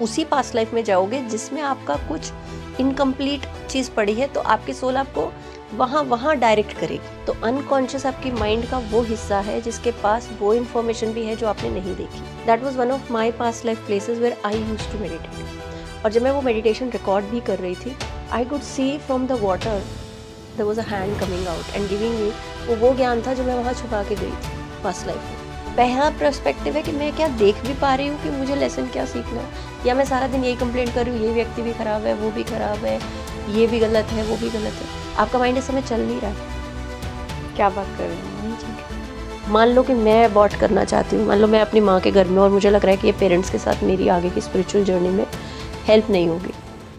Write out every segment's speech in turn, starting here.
उसी past life में जाओगे जिसमें आपका कुछ इनकम्प्लीट चीज़ पड़ी है, तो आपकी सोल आपको वहाँ डायरेक्ट करेगी। तो अनकॉन्शियस आपकी माइंड का वो हिस्सा है जिसके पास वो इन्फॉर्मेशन भी है जो आपने नहीं देखी। That was one of my past life places where I used to meditate. और जब मैं वो मेडिटेशन रिकॉर्ड भी कर रही थी, I could see from the water there was a hand coming out and giving me वो ज्ञान था जो मैं वहाँ छुपा के गई थी पास्ट लाइफ में। पहला पर्सपेक्टिव है कि मैं क्या देख भी पा रही हूँ कि मुझे लेसन क्या सीखना है, या मैं सारा दिन यही कंप्लेंट कर रही हूँ, ये व्यक्ति भी खराब है, वो भी खराब है, ये भी गलत है, वो भी गलत है। आपका माइंड इस समय चल नहीं रहा है। क्या बात कर रही हूँ, नहीं चल। मान लो कि मैं अबॉर्ट करना चाहती हूँ, मान लो मैं अपनी माँ के घर में, और मुझे लग रहा है कि ये पेरेंट्स के साथ मेरी आगे की स्पिरिचुअल जर्नी में हेल्प नहीं होगी।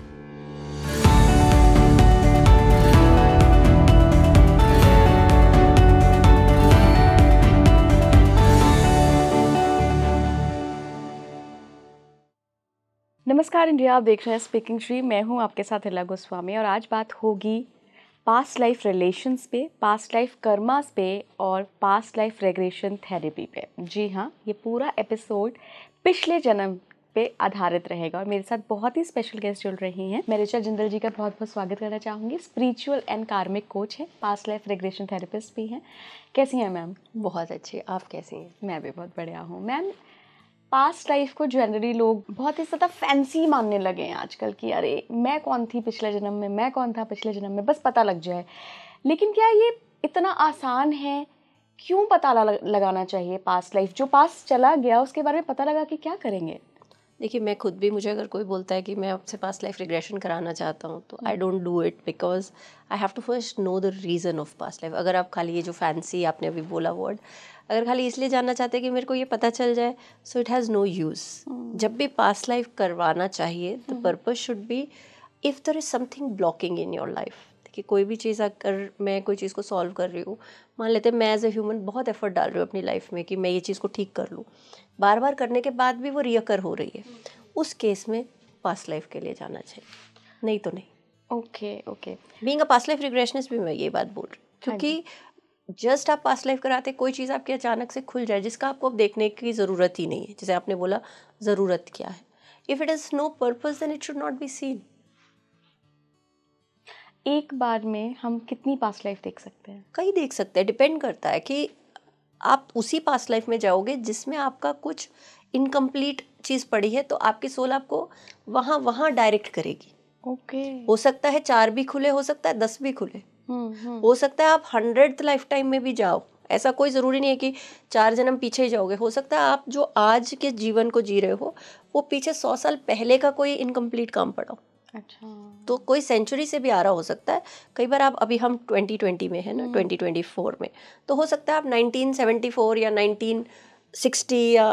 नमस्कार इंडिया, आप देख रहे हैं स्पीकिंग श्री। मैं हूं आपके साथ हिला गोस्वामी और आज बात होगी पास्ट लाइफ रिलेशंस पे, पास्ट लाइफ कर्मास पे और पास्ट लाइफ रेग्रेशन थेरेपी पे। जी हाँ, ये पूरा एपिसोड पिछले जन्म पे आधारित रहेगा और मेरे साथ बहुत ही स्पेशल गेस्ट जुड़ रही हैं। मैं ऋचा जिंदल जी का बहुत बहुत स्वागत करना चाहूँगी। स्पिरिचुअल एंड कार्मिक कोच हैं, पास्ट लाइफ रेग्रेशन थेरेपिस्ट भी हैं। कैसी हैं मैम? बहुत अच्छी, आप कैसी हैं? मैं भी बहुत बढ़िया हूँ मैम। पास्ट लाइफ को जनरली लोग बहुत ही ज़्यादा फैंसी मानने लगे हैं आजकल कि अरे मैं कौन थी पिछले जन्म में, मैं कौन था पिछले जन्म में, बस पता लग जाए। लेकिन क्या ये इतना आसान है? क्यों पता लगाना चाहिए पास्ट लाइफ? जो पास्ट चला गया उसके बारे में पता लगा कि क्या करेंगे? देखिए, मैं खुद भी, मुझे अगर कोई बोलता है कि मैं आपसे पास्ट लाइफ रिग्रेशन कराना चाहता हूँ, तो I don't do it because I have to first know the reason of past life. अगर आप खाली ये जो फैंसी आपने अभी बोला वर्ड, अगर खाली इसलिए जानना चाहते हैं कि मेरे को ये पता चल जाए, so it has no use. जब भी पास्ट लाइफ करवाना चाहिए, the purpose should be if there is something blocking in your life. देखिए, कोई भी चीज़ अगर मैं कोई चीज़ को सॉल्व कर रही हूँ, मान लेते हैं मैं एज ए ह्यूमन बहुत एफर्ट डाल रही हूँ अपनी लाइफ में कि मैं ये चीज़ को ठीक कर लूँ, बार बार करने के बाद भी वो रियकर हो रही है, उस केस में पास्ट लाइफ के लिए जाना चाहिए, नहीं तो नहीं। Okay. Being a past life regressionist भी मैं ये बात बोल रही हूँ, क्योंकि जस्ट आप पास्ट लाइफ कराते कोई चीज़ आपकी अचानक से खुल जाए जिसका आपको अब देखने की ज़रूरत ही नहीं है। जैसे आपने बोला, ज़रूरत क्या है? If it is no purpose then it should not be seen. एक बार में हम कितनी पास्ट लाइफ देख सकते हैं? कहीं देख सकते हैं, डिपेंड करता है कि आप उसी पास्ट लाइफ में जाओगे जिसमें आपका कुछ इनकम्प्लीट चीज़ पड़ी है, तो आपकी सोल आपको वहाँ डायरेक्ट करेगी। ओके। हो सकता है 4 भी खुले, हो सकता है 10 भी खुले, हो सकता है आप 100th लाइफ टाइम में भी जाओ। ऐसा कोई ज़रूरी नहीं है कि 4 जन्म पीछे ही जाओगे। हो सकता है आप जो आज के जीवन को जी रहे हो वो पीछे 100 साल पहले का कोई इनकम्प्लीट काम पड़ा हो। अच्छा। तो कोई सेंचुरी से भी आ रहा हो सकता है। कई बार आप, अभी हम 2020 में है ना, 2024 में, तो हो सकता है आप 1974 या 1960 या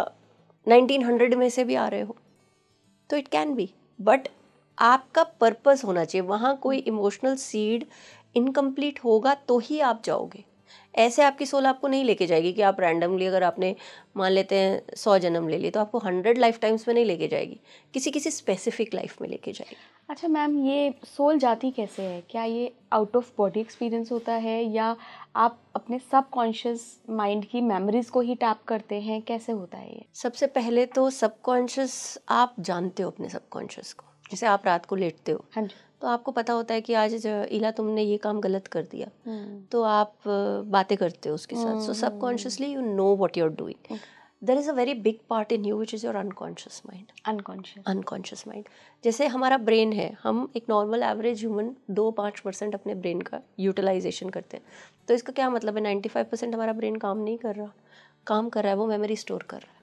1900 में से भी आ रहे हो, तो इट कैन बी। बट आपका पर्पस होना चाहिए, वहाँ कोई इमोशनल सीड इनकम्प्लीट होगा तो ही आप जाओगे। ऐसे आपकी सोल आपको नहीं लेके जाएगी कि आप रैंडमली, अगर आपने मान लेते हैं 100 जन्म ले लिए, तो आपको 100 लाइफ टाइम्स में नहीं लेके जाएगी, किसी स्पेसिफिक लाइफ में लेके जाएगी। अच्छा मैम, ये सोल जाती कैसे है? क्या ये आउट ऑफ बॉडी एक्सपीरियंस होता है या आप अपने सबकॉन्शियस माइंड की मेमोरीज को ही टैप करते हैं? कैसे होता है ये? सबसे पहले तो सबकॉन्शियस, आप जानते हो अपने सबकॉन्शियस को। जैसे आप रात को लेटते हो, हाँ जी। तो आपको पता होता है कि आज इला तुमने ये काम गलत कर दिया, तो आप बातें करते हो उसके साथ। So subconsciously you know what you are doing. There is a very big part in you which is your unconscious mind. Unconscious mind, जैसे हमारा ब्रेन है, हम एक नॉर्मल एवरेज ह्यूमन 2-5% अपने ब्रेन का यूटिलाइजेशन करते हैं। तो इसका क्या मतलब है? 95% हमारा ब्रेन काम नहीं कर रहा, काम कर रहा है, वो मेमोरी स्टोर कर रहा है,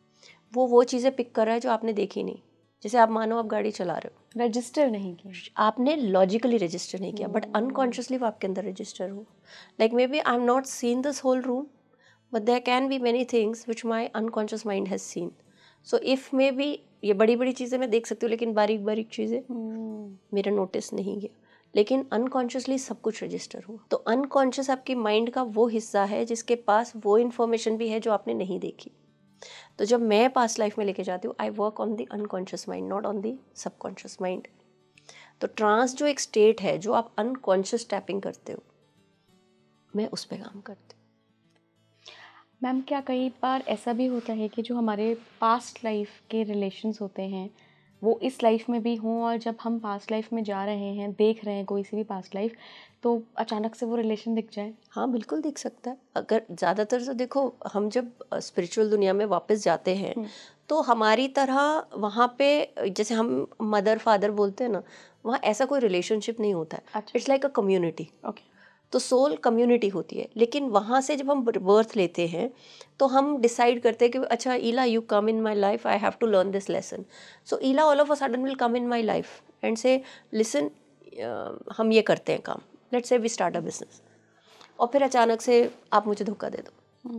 वो चीज़ें पिक कर रहा है जो आपने देखी नहीं। जैसे आप मानो आप गाड़ी चला रहे हो, रजिस्टर नहीं किया आपने लॉजिकली रजिस्टर नहीं किया, बट अनकॉन्शियसली वो आपके अंदर रजिस्टर हो। Like maybe I am not seen this whole room, but there can be many things which my unconscious mind has seen. So if maybe ये बड़ी बड़ी चीज़ें मैं देख सकती हूँ, लेकिन बारीक बारीक चीज़ें मेरा नोटिस नहीं गया, लेकिन अनकॉन्शियसली सब कुछ रजिस्टर हुआ। तो अनकॉन्शियस आपकी माइंड का वो हिस्सा है जिसके पास वो इन्फॉर्मेशन भी है जो आपने नहीं देखी। तो जब मैं पास्ट लाइफ में लेके जाती हूँ, I work on the unconscious mind, not on the subconscious mind. तो ट्रांस जो एक स्टेट है जो आप अनकॉन्शियस टैपिंग करते हो, मैं उस पर काम करती हूँ। मैम, क्या कई बार ऐसा भी होता है कि जो हमारे पास्ट लाइफ के रिलेशंस होते हैं वो इस लाइफ में भी हों, और जब हम पास्ट लाइफ में जा रहे हैं, देख रहे हैं कोई सी भी पास्ट लाइफ, तो अचानक से वो रिलेशन दिख जाए? हाँ बिल्कुल दिख सकता है। अगर ज़्यादातर तो देखो, हम जब स्पिरिचुअल दुनिया में वापस जाते हैं तो हमारी तरह वहाँ पे जैसे हम मदर फादर बोलते हैं ना, वहाँ ऐसा कोई रिलेशनशिप नहीं होता है। अच्छा। It's like a community. Okay. तो सोल कम्युनिटी होती है, लेकिन वहाँ से जब हम बर्थ लेते हैं तो हम डिसाइड करते हैं कि अच्छा Ila, you come in my life, I have to learn this lesson. So Ila all of a sudden will come in my life and say listen, हम ये करते हैं काम, let's say we start a business, और फिर अचानक से आप मुझे धोखा दे दो।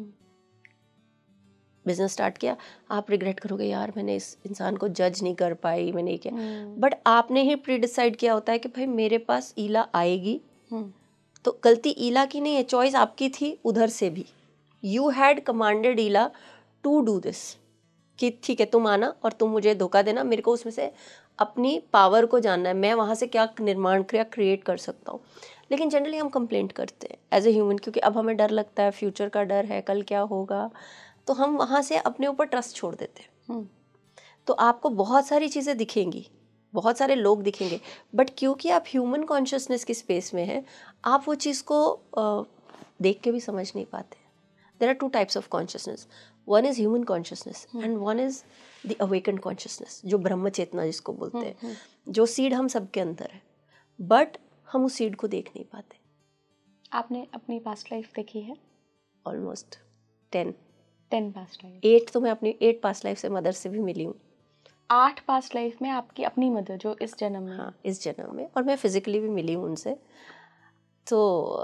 बिजनेस स्टार्ट किया, आप रिग्रेट करोगे, यार मैंने इस इंसान को जज नहीं कर पाई, मैंने ये किया। बट आपने ही प्री डिसाइड किया होता है कि भाई मेरे पास ईला आएगी। तो गलती ईला की नहीं है, चॉइस आपकी थी उधर से भी। You had commanded Ila to do this, कि ठीक है तुम आना और तुम मुझे धोखा देना, मेरे को उसमें से अपनी पावर को जानना है, मैं वहाँ से क्या निर्माण क्रिया क्रिएट कर सकता हूँ। लेकिन जनरली हम कंप्लेंट करते हैं एज ए ह्यूमन, क्योंकि अब हमें डर लगता है, फ्यूचर का डर है, कल क्या होगा, तो हम वहाँ से अपने ऊपर ट्रस्ट छोड़ देते हैं। तो आपको बहुत सारी चीज़ें दिखेंगी, बहुत सारे लोग दिखेंगे, बट क्योंकि आप ह्यूमन कॉन्शियसनेस की स्पेस में हैं, आप वो चीज़ को देख के भी समझ नहीं पाते। There are two types of consciousness, one is human consciousness and one is the awakened consciousness, जो ब्रह्म चेतना जिसको बोलते हैं, जो सीड हम सबके अंदर है, बट हम उस सीड को देख नहीं पाते। आपने अपनी पास्ट लाइफ देखी है? Almost 10 past life. 8 तो मैं अपनी 8 पास्ट लाइफ से मदर से भी मिली हूँ। 8 पास्ट लाइफ में आपकी अपनी मदर जो इस जन्म में? हाँ, इस जन्म में, और मैं फिजिकली भी मिली हूँ उनसे। तो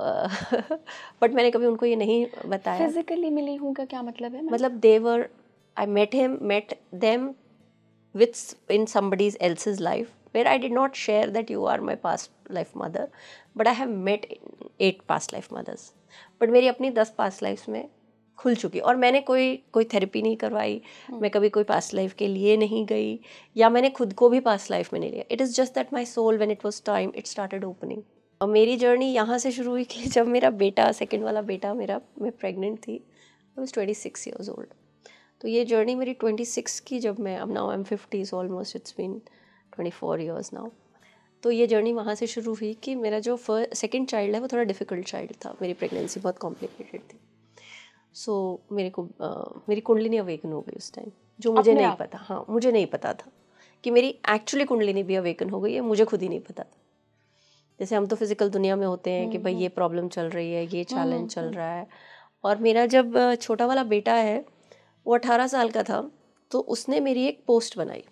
बट मैंने कभी उनको ये नहीं बताया। फिजिकली मिली हूँ का क्या मतलब है? मतलब देवर, I met them within somebody else's life where I did not share that you are my past life mother, but I have met 8 past life mothers. But मेरी अपनी 10 पास्ट लाइफ में खुल चुकी, और मैंने कोई थेरेपी नहीं करवाई, मैं कभी कोई पास्ट लाइफ के लिए नहीं गई, या मैंने खुद को भी पास्ट लाइफ में नहीं लिया। It is just that my soul when it was time it started opening. और मेरी जर्नी यहाँ से शुरू हुई कि जब मेरा बेटा, सेकंड वाला बेटा मेरा, मैं प्रेग्नेंट थी, आई वाज 26 years old। तो ये जर्नी मेरी 26 की, जब मैं, अब now I am 50, almost it's been 24 years now. तो ये जर्नी वहाँ से शुरू हुई कि मेरा जो सेकंड चाइल्ड है वो थोड़ा डिफ़िकल्ट चाइल्ड था, मेरी प्रेगनेंसी बहुत कॉम्प्लिकेटेड थी। सो मेरे को मेरी कुंडलिनी अवेकन हो गई उस टाइम, जो मुझे नहीं पता। हाँ, मुझे नहीं पता था कि मेरी एक्चुअली कुंडलिनी भी अवेकन हो गई है, मुझे खुद ही नहीं पता था। जैसे हम तो फिजिकल दुनिया में होते हैं कि भाई ये प्रॉब्लम चल रही है, ये चैलेंज चल रहा है। और मेरा जब छोटा वाला बेटा है वो 18 साल का था, तो उसने मेरी एक पोस्ट बनाई।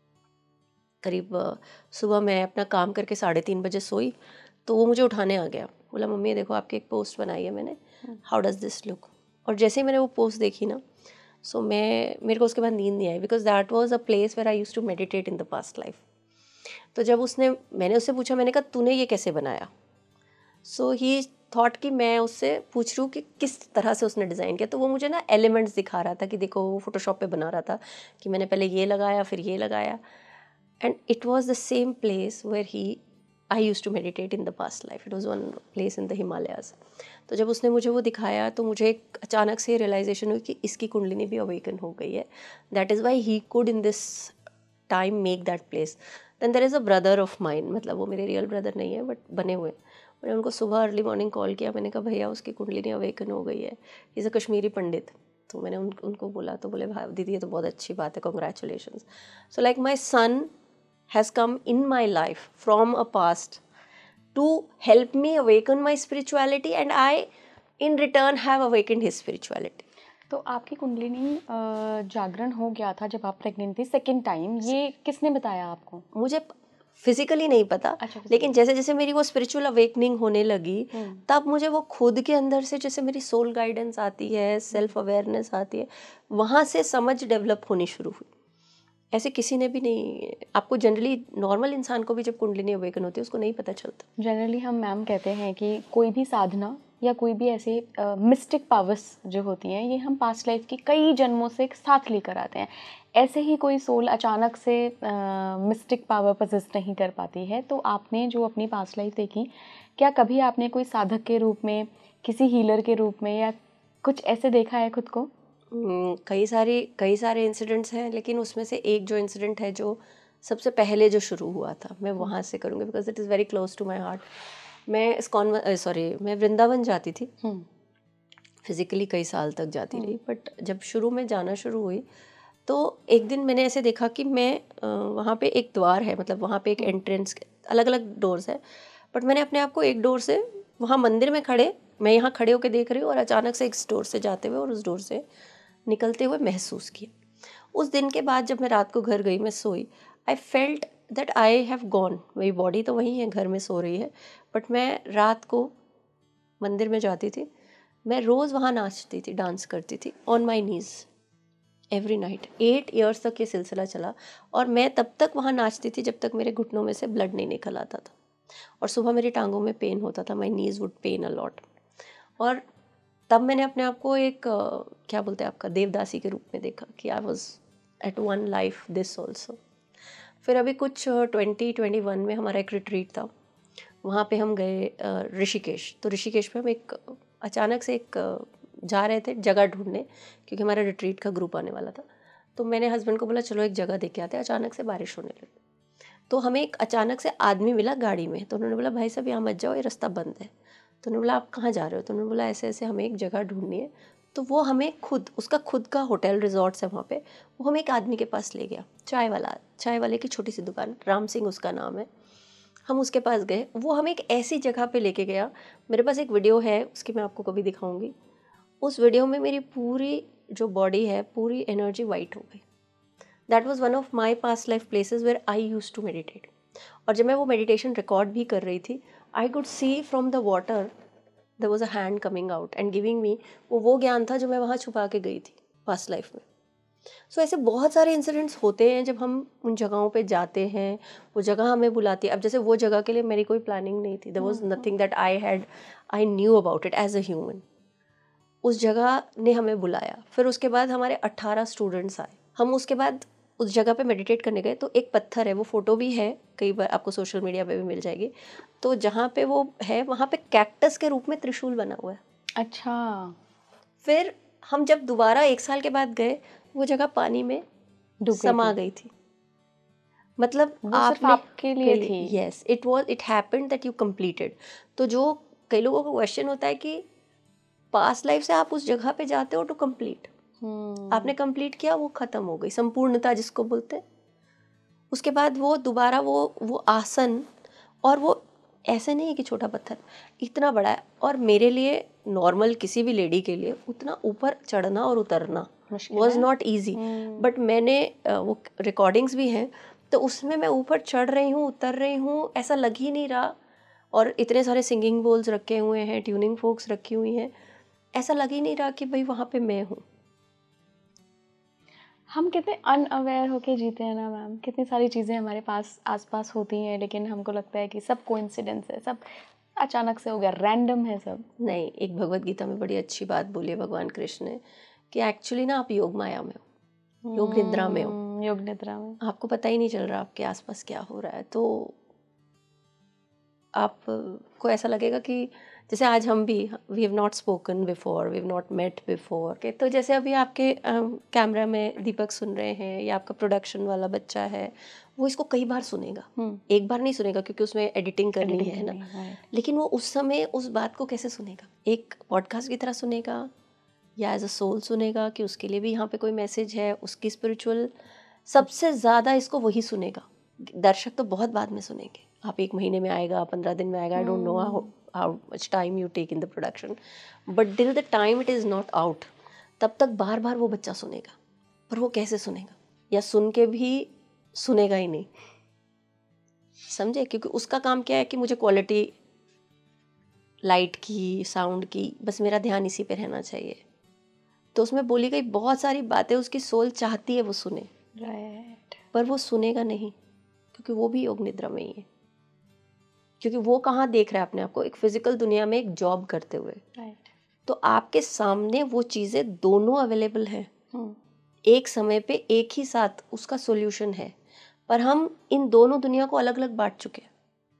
करीब सुबह मैं अपना काम करके 3:30 बजे सोई, तो वो मुझे उठाने आ गया, बोला मम्मी देखो आपकी एक पोस्ट बनाई है मैंने, हाउ डज़ दिस लुक। और जैसे ही मैंने वो पोस्ट देखी ना, सो मेरे को उसके बाद नींद नहीं आई, because that was a place where I used to meditate in the past life. तो जब मैंने उससे पूछा, मैंने कहा तूने ये कैसे बनाया, सो ही थॉट कि मैं उससे पूछ रही हूँ कि किस तरह से उसने डिज़ाइन किया। तो वो मुझे ना एलिमेंट्स दिखा रहा था कि देखो, वो फोटोशॉप पे बना रहा था कि मैंने पहले ये लगाया फिर ये लगाया, and it was the same place where I use to meditate in the past life. It was one place in the Himalayas. तो जब उसने मुझे वो दिखाया तो मुझे एक अचानक से रियलाइजेशन हुई कि इसकी कुंडलिनी भी अवेकन हो गई है, that is why he could in this time make that place. Then there is a brother of mine, मतलब वो मेरे रियल ब्रदर नहीं है बट बने हुए। मैंने उनको सुबह अर्ली मॉर्निंग कॉल किया, मैंने कहा भैया उसकी कुंडलिनी अवेकन हो गई है, इज़ अ कश्मीरी पंडित। तो मैंने उनको बोला, तो बोले भाई दीदी ये तो बहुत अच्छी बात है, congratulations. So like my son has come in my life from a past to help me awaken my spirituality, and I in return have awakened his spirituality. तो आपकी कुंडलिनी जागरण हो गया था जब आप प्रेग्नेंट थी सेकेंड टाइम, ये किसने बताया आपको? मुझे फिजिकली नहीं पता। अच्छा, लेकिन जैसे जैसे मेरी वो स्पिरिचुअल अवेकनिंग होने लगी, तब मुझे वो खुद के अंदर से जैसे मेरी सोल गाइडेंस आती है, सेल्फ अवेयरनेस आती है, वहाँ से समझ डेवलप होनी शुरू हुई। ऐसे किसी ने भी नहीं, आपको जनरली नॉर्मल इंसान को भी जब कुंडलिनी अवेकन होती है उसको नहीं पता चलता। जनरली हम मैम कहते हैं कि कोई भी साधना या कोई भी ऐसे मिस्टिक पावर्स जो होती हैं, ये हम पास्ट लाइफ की कई जन्मों से एक साथ लेकर आते हैं। ऐसे ही कोई सोल अचानक से मिस्टिक पावर पजेस नहीं कर पाती है। तो आपने जो अपनी पास्ट लाइफ देखी, क्या कभी आपने कोई साधक के रूप में, किसी हीलर के रूप में, या कुछ ऐसे देखा है खुद को? कई सारे इंसिडेंट्स हैं, लेकिन उसमें से एक जो इंसिडेंट है जो सबसे पहले जो शुरू हुआ था मैं वहाँ से करूँगी, because it is very close to my heart. मैं वृंदावन जाती थी फिज़िकली, कई साल तक जाती रही, बट जब शुरू में जाना शुरू हुई तो एक दिन मैंने ऐसे देखा कि मैं वहाँ पे एक द्वार है, मतलब वहाँ पे एक एंट्रेंस, अलग अलग डोर्स है, बट मैंने अपने आप को एक डोर से वहाँ मंदिर में मैं यहाँ खड़े होकर देख रही हूँ और अचानक से एक डोर से जाते हुए और उस डोर से निकलते हुए महसूस किया। उस दिन के बाद जब मैं रात को घर गई, मैं सोई, I felt that I have gone. मेरी बॉडी तो वहीं है, घर में सो रही है, बट मैं रात को मंदिर में जाती थी, मैं रोज़ वहाँ नाचती थी, डांस करती थी on my knees every night. 8 years तक ये सिलसिला चला और मैं तब तक वहाँ नाचती थी जब तक मेरे घुटनों में से ब्लड नहीं निकल आता था और सुबह मेरी टांगों में पेन होता था, my knees would pain a lot. और तब मैंने अपने आप को एक क्या बोलते हैं आपका, देवदासी के रूप में देखा कि I was at one life this also. फिर अभी कुछ 2021 में हमारा एक रिट्रीट था, वहाँ पे हम गए ऋषिकेश। तो ऋषिकेश में हम एक अचानक से जा रहे थे जगह ढूंढने, क्योंकि हमारा रिट्रीट का ग्रुप आने वाला था। तो मैंने हस्बैंड को बोला चलो एक जगह देख के आते हैं। अचानक से बारिश होने लगी, तो हमें एक अचानक से आदमी मिला गाड़ी में। तो उन्होंने बोला भाई साहब यहाँ मत जाओ, ये रास्ता बंद है। तो उन्होंने बोला आप कहाँ जा रहे हो? तो उन्होंने बोला ऐसे ऐसे हमें एक जगह ढूंढनी है। तो वो हमें उसका खुद का होटल रिजॉर्ट्स है वहाँ पे, वो हमें एक आदमी के पास ले गया, चाय वाले की छोटी सी दुकान, राम सिंह उसका नाम है। हम उसके पास गए, वो हमें एक ऐसी जगह पे लेके गया। मेरे पास एक वीडियो है उसकी, मैं आपको कभी दिखाऊंगी। उस वीडियो में मेरी पूरी जो बॉडी है, पूरी एनर्जी वाइट हो गई। That was one of my past life places where I used to meditate. और जब मैं वो मेडिटेशन रिकॉर्ड भी कर रही थी, I could see from the water there was a hand coming out and giving me वो ज्ञान था जो मैं वहाँ छुपा के गई थी पास्ट लाइफ में। सो ऐसे बहुत सारे इंसिडेंट्स होते हैं जब हम उन जगहों पे जाते हैं, वो जगह हमें बुलाती है। अब जैसे वो जगह के लिए मेरी कोई प्लानिंग नहीं थी, there was nothing that I knew about it as a human. उस जगह ने हमें बुलाया। फिर उसके बाद हमारे 18 स्टूडेंट्स आए। हम उसके बाद उस जगह पे मेडिटेट करने गए। तो एक पत्थर है, वो फ़ोटो भी है, कई बार आपको सोशल मीडिया पे भी मिल जाएगी। तो जहाँ पे वो है, वहाँ पे कैक्टस के रूप में त्रिशूल बना हुआ है। अच्छा। फिर हम जब दोबारा 1 साल के बाद गए, वो जगह पानी में समा गई थी। मतलब आपके लिए थी। Yes, it happened that you completed. तो जो कई लोगों का क्वेश्चन होता है कि पास्ट लाइफ से आप उस जगह पे जाते हो टू कंप्लीट, आपने कंप्लीट किया, वो खत्म हो गई, संपूर्णता जिसको बोलते हैं। उसके बाद वो दोबारा वो आसन, और वो ऐसे नहीं है कि छोटा पत्थर, इतना बड़ा है। और मेरे लिए, नॉर्मल किसी भी लेडी के लिए, उतना ऊपर चढ़ना और उतरना वॉज नॉट ईजी। बट मैंने वो रिकॉर्डिंग्स भी हैं, तो उसमें मैं ऊपर चढ़ रही हूँ, उतर रही हूँ, ऐसा लग ही नहीं रहा। और इतने सारे सिंगिंग बोल्स रखे हुए हैं, ट्यूनिंग फोक्स रखी हुई हैं, ऐसा लग ही नहीं रहा कि भाई वहाँ पे मैं हूँ। हम कितने अनअवेयर होके जीते हैं ना मैम, कितनी सारी चीज़ें हमारे पास आसपास होती हैं, लेकिन हमको लगता है कि सब कोइंसिडेंस है, सब अचानक से हो गया, रैंडम है सब। नहीं, एक भगवत गीता में बड़ी अच्छी बात बोली है भगवान कृष्ण ने कि एक्चुअली ना आप योग माया में हो, योग निद्रा में हो, योग निद्रा में आपको पता ही नहीं चल रहा आपके आसपास क्या हो रहा है। तो आपको ऐसा लगेगा कि जैसे आज हम भी, we have not spoken before, we have not met before. तो जैसे अभी आपके कैमरा में दीपक सुन रहे हैं, या आपका प्रोडक्शन वाला बच्चा है, वो इसको कई बार सुनेगा, एक बार नहीं सुनेगा क्योंकि उसमें एडिटिंग करनी है ना। लेकिन वो उस समय उस बात को कैसे सुनेगा? एक पॉडकास्ट की तरह सुनेगा, या एज अ सोल सुनेगा कि उसके लिए भी यहाँ पे कोई मैसेज है, उसकी स्पिरिचुअल, सबसे ज़्यादा इसको वही सुनेगा। दर्शक तो बहुत बाद में सुनेंगे, आप 1 महीने में आएगा, 15 दिन में आएगा, I don't know how much time you take in the production, but till the time it is not out, तब तक बार बार वो बच्चा सुनेगा। पर वो कैसे सुनेगा? या सुन के भी सुनेगा ही नहीं, समझे? क्योंकि उसका काम क्या है कि मुझे क्वालिटी लाइट की, साउंड की, बस मेरा ध्यान इसी पे रहना चाहिए। तो उसमें बोली गई बहुत सारी बातें उसकी सोल चाहती है वो सुने, राइट, पर वो सुनेगा नहीं, क्योंकि वो भी योग निद्रा में ही है। क्योंकि वो कहाँ देख रहा है अपने आप को? एक फिजिकल दुनिया में एक जॉब करते हुए। राइट। तो आपके सामने वो चीज़ें दोनों अवेलेबल हैं, एक समय पे एक ही साथ उसका सॉल्यूशन है, पर हम इन दोनों दुनिया को अलग अलग बांट चुके हैं।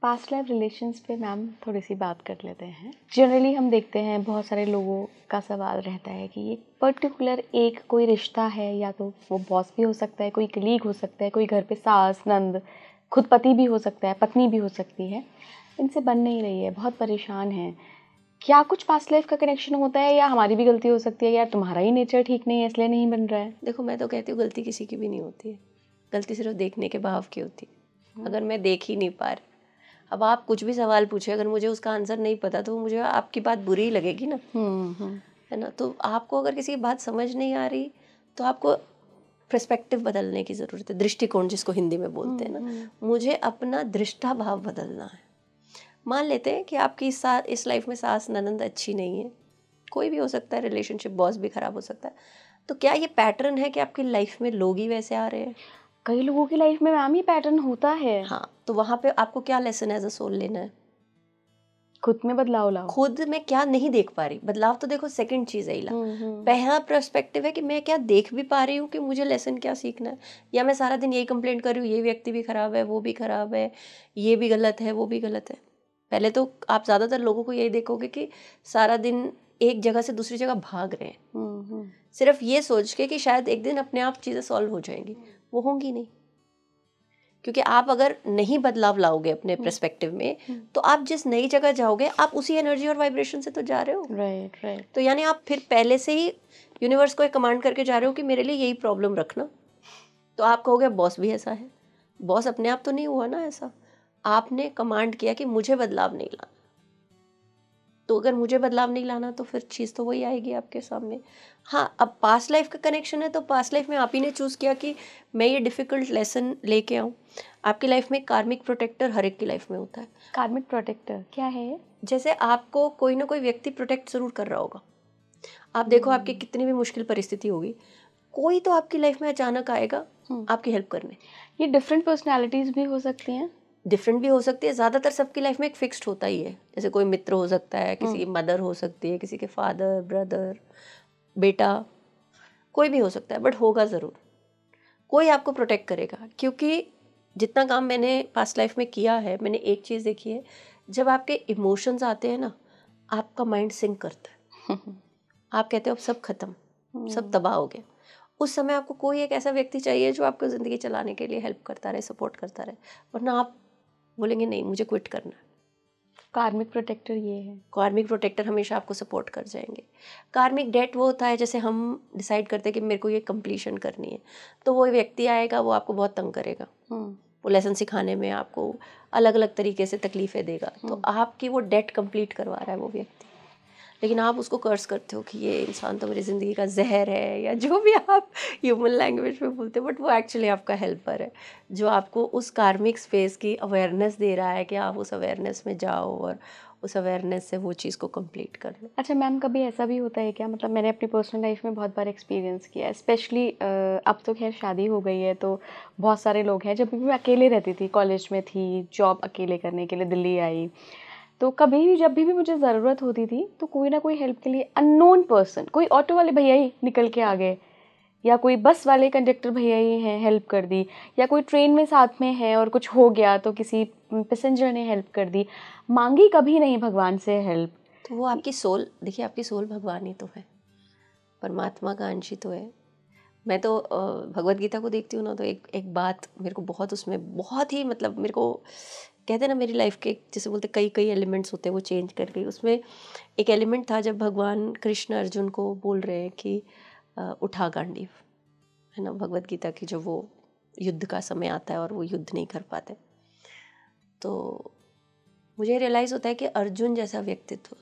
पास्ट लाइफ रिलेशंस पे मैम थोड़ी सी बात कर लेते हैं। जनरली हम देखते हैं बहुत सारे लोगों का सवाल रहता है कि ये पर्टिकुलर एक कोई रिश्ता है, या तो वो बॉस भी हो सकता है, कोई कलीग हो सकता है, कोई घर पे सास नंद, खुद पति भी हो सकता है, पत्नी भी हो सकती है, इनसे बन नहीं रही है, बहुत परेशान है। क्या कुछ पास्ट लाइफ का कनेक्शन होता है, या हमारी भी गलती हो सकती है, या तुम्हारा ही नेचर ठीक नहीं है इसलिए नहीं बन रहा है? देखो, मैं तो कहती हूँ गलती किसी की भी नहीं होती है, गलती सिर्फ देखने के भाव की होती है। अगर मैं देख ही नहीं पा रही, अब आप कुछ भी सवाल पूछे, अगर मुझे उसका आंसर नहीं पता तो मुझे आपकी बात बुरी ही लगेगी ना, है ना। तो आपको अगर किसी की बात समझ नहीं आ रही तो आपको पर्सपेक्टिव बदलने की ज़रूरत है, दृष्टिकोण जिसको हिंदी में बोलते हैं ना। मुझे अपना दृष्टा भाव बदलना है। मान लेते हैं कि आपकी इस लाइफ में सास ननंद अच्छी नहीं है, कोई भी हो सकता है, रिलेशनशिप बॉस भी खराब हो सकता है, तो क्या ये पैटर्न है कि आपकी लाइफ में लोग ही वैसे आ रहे हैं? कई लोगों की लाइफ में मैम ये पैटर्न होता है। हाँ, तो वहाँ पे आपको क्या लेसन एज अ सोल लेना है? खुद में बदलाव लाओ। खुद में क्या नहीं देख पा रही, बदलाव तो देखो सेकंड चीज है इला। पहला पर्सपेक्टिव है कि मैं क्या देख भी पा रही हूँ, कि मुझे लेसन क्या सीखना है, या मैं सारा दिन यही कंप्लेंट कर रही हूँ, ये व्यक्ति भी खराब है, वो भी खराब है, ये भी गलत है, वो भी गलत है। पहले तो आप ज्यादातर लोगों को यही देखोगे कि सारा दिन एक जगह से दूसरी जगह भाग रहे हैं, सिर्फ ये सोच के कि शायद एक दिन अपने आप चीजें सॉल्व हो जाएंगी। वो होंगी नहीं, क्योंकि आप अगर नहीं बदलाव लाओगे अपने पर्सपेक्टिव में, तो आप जिस नई जगह जाओगे आप उसी एनर्जी और वाइब्रेशन से तो जा रहे हो। राइट। तो यानी आप फिर पहले से ही यूनिवर्स को एक कमांड करके जा रहे हो कि मेरे लिए यही प्रॉब्लम रखना। तो आप कहोगे बॉस भी ऐसा है, बॉस अपने आप तो नहीं हुआ ना ऐसा, आपने कमांड किया कि मुझे बदलाव नहीं लाना। तो अगर मुझे बदलाव नहीं लाना तो फिर चीज़ तो वही आएगी आपके सामने। हाँ, अब पास्ट लाइफ का कनेक्शन है, तो पास्ट लाइफ में आप ही ने चूज़ किया कि मैं ये डिफ़िकल्ट लेसन लेके आऊँ। आपकी लाइफ में कार्मिक प्रोटेक्टर हर एक की लाइफ में होता है। कार्मिक प्रोटेक्टर क्या है? जैसे आपको कोई ना कोई व्यक्ति प्रोटेक्ट ज़रूर कर रहा होगा। आप देखो, आपकी कितनी भी मुश्किल परिस्थिति होगी, कोई तो आपकी लाइफ में अचानक आएगा आपकी हेल्प करने। ये डिफरेंट पर्सनैलिटीज़ भी हो सकती हैं? डिफरेंट भी हो सकती है, ज़्यादातर सबकी लाइफ में एक फिक्स्ड होता ही है। जैसे कोई मित्र हो सकता है, किसी की मदर हो सकती है, किसी के फादर, ब्रदर, बेटा, कोई भी हो सकता है, बट होगा ज़रूर कोई आपको प्रोटेक्ट करेगा। क्योंकि जितना काम मैंने पास्ट लाइफ में किया है, मैंने एक चीज़ देखी है, जब आपके इमोशंस आते हैं ना, आपका माइंड सिंक करता है। आप कहते हो अब सब खत्म, सब तबाह हो गया। उस समय आपको कोई एक ऐसा व्यक्ति चाहिए जो आपको ज़िंदगी चलाने के लिए हेल्प करता रहे, सपोर्ट करता रहे, वरना आप बोलेंगे नहीं मुझे क्विट करना है। कार्मिक प्रोटेक्टर ये है। कार्मिक प्रोटेक्टर हमेशा आपको सपोर्ट कर जाएंगे। कार्मिक डेट वो होता है जैसे हम डिसाइड करते हैं कि मेरे को ये कंप्लीशन करनी है, तो वो व्यक्ति आएगा, वो आपको बहुत तंग करेगा, वो लेसन सिखाने में आपको अलग अलग तरीके से तकलीफ़ें देगा। तो आपकी वो डेट कंप्लीट करवा रहा है वो व्यक्ति, लेकिन आप उसको कर्स करते हो कि ये इंसान तो मेरी ज़िंदगी का जहर है, या जो भी आप ह्यूमन लैंग्वेज में बोलते हो, बट वो एक्चुअली आपका हेल्पर है, जो आपको उस कार्मिक स्पेस की अवेयरनेस दे रहा है कि आप उस अवेयरनेस में जाओ और उस अवेयरनेस से वो चीज़ को कंप्लीट कर लो। अच्छा मैम, कभी ऐसा भी होता है क्या, मतलब मैंने अपनी पर्सनल लाइफ में बहुत बार एक्सपीरियंस किया है, स्पेशली अब तो खैर शादी हो गई है, तो बहुत सारे लोग हैं, जब भी मैं अकेले रहती थी, कॉलेज में थी, जॉब अकेले करने के लिए दिल्ली आई, तो कभी भी जब भी मुझे ज़रूरत होती थी तो कोई ना कोई हेल्प के लिए अननोन पर्सन, कोई ऑटो वाले भैया ही निकल के आ गए, या कोई बस वाले कंडक्टर भैया ही हैं हेल्प कर दी, या कोई ट्रेन में साथ में है और कुछ हो गया तो किसी पैसेंजर ने हेल्प कर दी। मांगी कभी नहीं भगवान से हेल्प। तो वो आपकी सोल, देखिए आपकी सोल भगवान ही तो है, परमात्मा का अंश ही तो है। मैं तो भगवत गीता को देखती हूँ ना, तो एक बात मेरे को बहुत, उसमें बहुत ही, मतलब मेरे को कहते हैं ना, मेरी लाइफ के जैसे बोलते कई एलिमेंट्स होते हैं, वो चेंज कर गई। उसमें एक एलिमेंट था जब भगवान कृष्ण अर्जुन को बोल रहे हैं कि उठा गांडीव, है ना, भगवत गीता की, जो वो युद्ध का समय आता है और वो युद्ध नहीं कर पाते, तो मुझे रियलाइज़ होता है कि अर्जुन जैसा व्यक्तित्व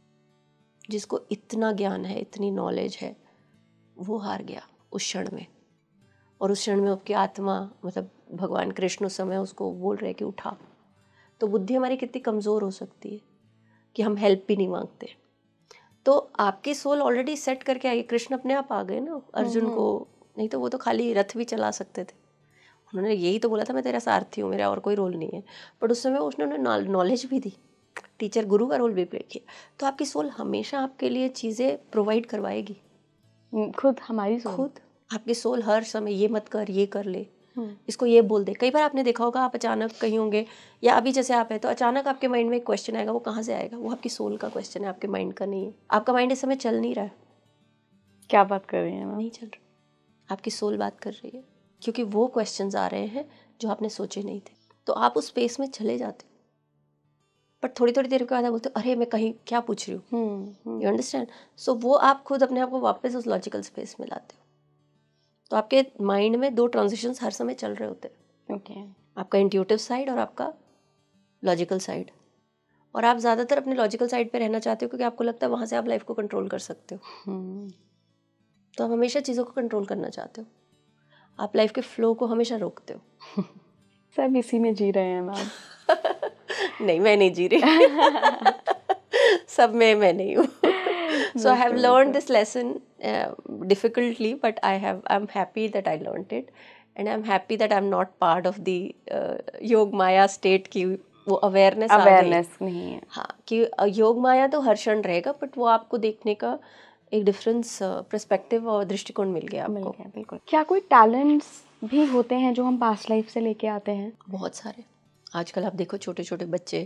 जिसको इतना ज्ञान है, इतनी नॉलेज है, वो हार गया उस क्षण में। और उस क्षण में उसकी आत्मा, मतलब भगवान कृष्ण उस समय उसको बोल रहे कि उठा। तो बुद्धि हमारी कितनी कमज़ोर हो सकती है कि हम हेल्प भी नहीं मांगते। तो आपकी सोल ऑलरेडी सेट करके आई, कृष्ण अपने आप आ गए ना अर्जुन को, नहीं तो वो तो खाली रथ भी चला सकते थे। उन्होंने यही तो बोला था मैं तेरा सारथी हूँ, मेरा और कोई रोल नहीं है, बट उस समय उसने नॉलेज भी दी, टीचर गुरु का रोल भी प्ले किया। तो आपकी सोल हमेशा आपके लिए चीज़ें प्रोवाइड करवाएगी, खुद हमारी सोल, खुद आपकी सोल हर समय ये मत कर, ये कर ले, इसको ये बोल दे। कई बार आपने देखा होगा, आप अचानक कहीं होंगे या अभी जैसे आप हैं तो अचानक आपके माइंड में एक क्वेश्चन आएगा, वो कहाँ से आएगा? वो आपकी सोल का क्वेश्चन है, आपके माइंड का नहीं है। आपका माइंड इस समय चल नहीं रहा है। क्या बात कर रही हैं मैम? नहीं चल रहा, आपकी सोल बात कर रही है, क्योंकि वो क्वेश्चंस आ रहे हैं जो आपने सोचे नहीं थे। तो आप उस स्पेस में चले जाते हो, बट थोड़ी थोड़ी देर के बाद आप बोलते हो, अरे मैं कहीं क्या पूछ रही हूँ। You understand? सो वो आप खुद अपने आप को वापस उस लॉजिकल स्पेस में लाते हो। तो आपके माइंड में 2 ट्रांजिशंस हर समय चल रहे होते हैं। ओके। आपका इंट्यूटिव साइड और आपका लॉजिकल साइड। और आप ज़्यादातर अपने लॉजिकल साइड पे रहना चाहते हो क्योंकि आपको लगता है वहाँ से आप लाइफ को कंट्रोल कर सकते हो। तो आप हमेशा चीज़ों को कंट्रोल करना चाहते हो, आप लाइफ के फ्लो को हमेशा रोकते हो। सब इसी में जी रहे हैं मैम। नहीं, मैं नहीं जी रही। सब में मैं नहीं हूँ। So I have learned this lesson difficultly, but I'm happy that I learned it, and I'm happy that I'm not part of the योग माया state की वो अवेयरनेस नहीं है। हाँ, कि योग माया तो हर क्षण रहेगा, बट वो आपको देखने का एक डिफरेंस पर्सपेक्टिव और दृष्टिकोण मिल गया आपको। बिल्कुल। क्या कोई टैलेंट्स भी होते हैं जो हम पास्ट लाइफ से लेके आते हैं? बहुत सारे। आजकल आप देखो छोटे छोटे बच्चे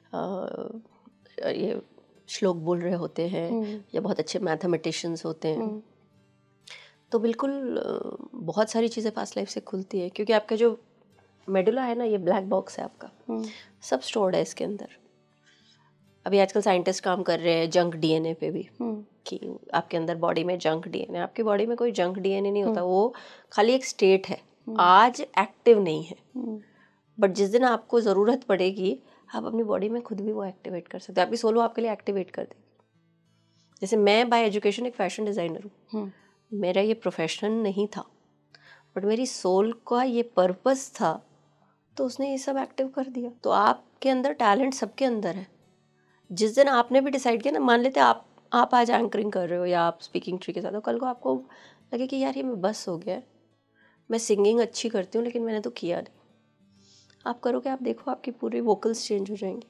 ये श्लोक बोल रहे होते हैं या बहुत अच्छे मैथमेटिशियंस होते हैं। तो बिल्कुल बहुत सारी चीज़ें पास्ट लाइफ से खुलती है, क्योंकि आपका जो मेडुला है ना, ये ब्लैक बॉक्स है आपका, सब स्टोर्ड है इसके अंदर। अभी आजकल साइंटिस्ट काम कर रहे हैं जंक डीएनए पे भी, कि आपके अंदर बॉडी में जंक डीएनए। आपकी बॉडी में कोई जंक डीएनए नहीं होता, वो खाली एक स्टेट है, आज एक्टिव नहीं है, बट जिस दिन आपको ज़रूरत पड़ेगी आप अपनी बॉडी में खुद भी वो एक्टिवेट कर सकते हो। आपकी सोल वो आपके लिए एक्टिवेट कर देगी। जैसे मैं बाय एजुकेशन एक फैशन डिज़ाइनर हूँ, मेरा ये प्रोफेशन नहीं था, बट मेरी सोल का ये पर्पस था, तो उसने ये सब एक्टिव कर दिया। तो आपके अंदर टैलेंट सबके अंदर है। जिस दिन आपने भी डिसाइड किया ना, मान लेते आप आज एंकरिंग कर रहे हो या आप स्पीकिंग ट्री के साथ हो, कल को आपको लगे कि यार ये मैं बस हो गया, मैं सिंगिंग अच्छी करती हूँ लेकिन मैंने तो किया नहीं, आप करोगे, आप देखो आपकी पूरी वोकल्स चेंज हो जाएंगी।